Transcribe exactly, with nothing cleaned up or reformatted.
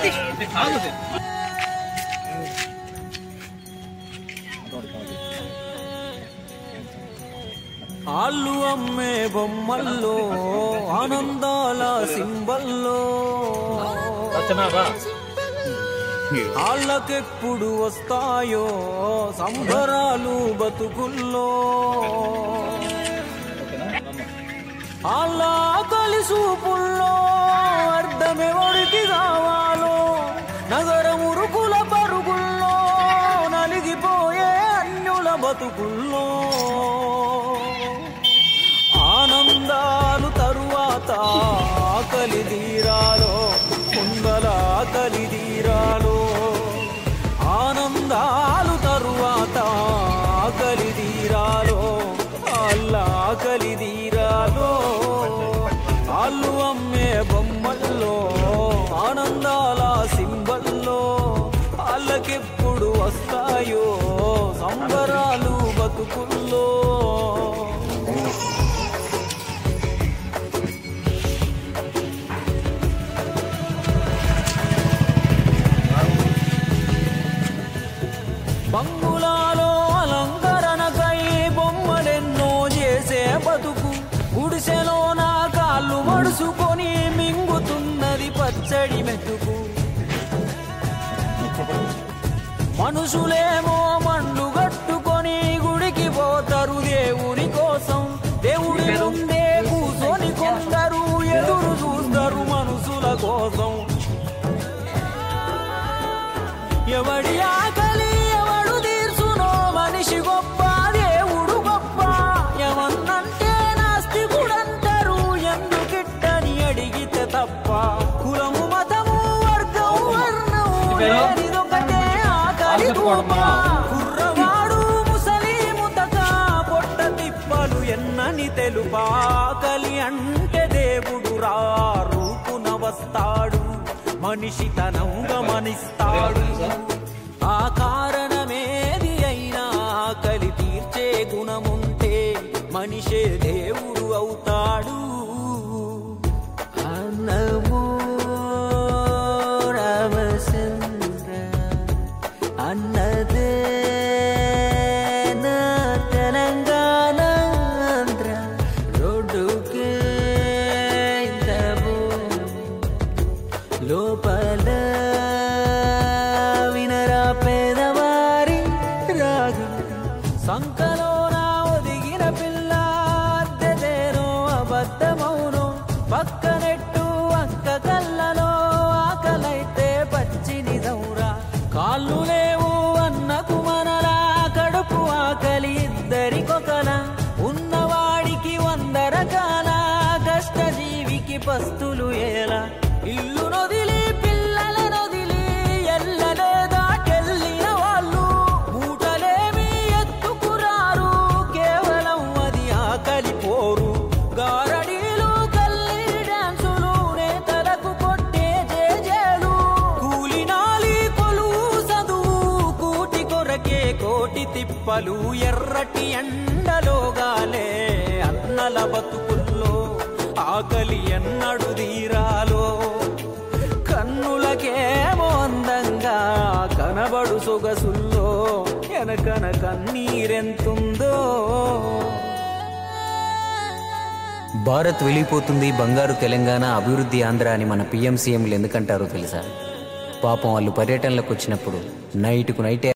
ఆళ్ళు అమ్మే బొమ్మల్లో ఆనందాల సింబల్లో ఆళ్ళకెప్పుడు వస్తాయో సంబరాలు బతుకుల్లో ఆళ్ళ కలిసూపుల్లో అర్థమెవరికి కావాలో నగర మురుకుల పరుగుల్లో నలిగిపోయే అన్యుల బతుకుల్లో ఆనందాలు తరువాత ఆకలి తీరాలో కుందల ఆకలి తీరాలో ఆనందాలు తరువాత ఆకలి తీరాలో అల్ల ఆకలి తీరాలో ఆళ్ళు అమ్మే బొమ్మల్లో ఆనందాల సింబల్లో వాళ్ళకెప్పుడు వస్తాయో సంబరాలు బతుకుల్లో బంగులాలో అలంకరణకై బొమ్మలెన్నో చేసే బతుకు గుడిసెలో నా కాళ్ళు మడుసుకొని మింగుతున్నది పచ్చడి మెతుకు మనుషులేమో మండు గట్టుకొని గుడికి పోతారు దేవుని కోసం దేవుడి ముందే కూర్చొని కొందరు ఎదురు చూస్తారు మనుషుల కోసం ఎవడి ఆకలి ఎవడు తీర్చునో మనిషి గొప్ప దేవుడు గొప్ప ఏమన్నంటే నాస్తికుడంటారు ఎందుకిట్టని అడిగితే తప్ప కులము మతము వర్గం వర్ణం లేనిదొకటే ఆకలి గొప్ప కుర్రవాడు ముసలి ముతక పొట్ట తిప్పలు ఎన్నని తెలుపా ఆకలి అంటే దేవుడు రా రూపున వస్తాడు మనిషి తనం గమనిస్తాడు ఆ కారణమేది అయినా ఆకలి తీర్చే గుణముంటే మనిషే దేవుడు అవుతాడు అన్నమో రామచంద్ర అన్నదే నా తెలంగాణ ఆంధ్ర రోడ్డుకే లోపల వినరా పేదవారి రాగం సంకలో నా ఒదిగిన పిల్ల అద్దెదేనో అబద్ధమౌను పక్కనెట్టు అక్క కళ్ళలో ఆకలైతే పచ్చి నిజంరా కాళ్ళు లేవు అన్నకు మనలా కడుపు ఆకలి ఇద్దరికొకల ఉన్నవాడికి వంద రకాల కష్టజీవికి పస్తులు ఏలా ఇల్లు నొదిలి పిల్లల నొదిలి ఎల్లలే దాటెళ్ళిన వాళ్ళు మూటలేమి ఎత్తుకురారు కేవలం అది ఆకలి పోరు గారడీలు కల్లి డాన్సులు నేతలకు కొట్టే జేజేలు కూలినాలి కొలువు చదువు కూటి కొరకే కోటి తిప్పలు ఎర్రటి ఎండలోగాలే అన్నల బతుకుల్లో ఆకలి ఎన్నడు తీరాలో కన్నులకేమో అందంగా కనబడు సొగసుల్లో ఎనకన కన్నీరెంతుందో భారత్ వెళ్ళిపోతుంది బంగారు తెలంగాణ అభివృద్ధి ఆంధ్ర అని మన పిఎం సీఎంలు ఎందుకంటారో తెలుసా పాపం వాళ్ళు పర్యటనలకు వచ్చినప్పుడు నైట్కు నైటే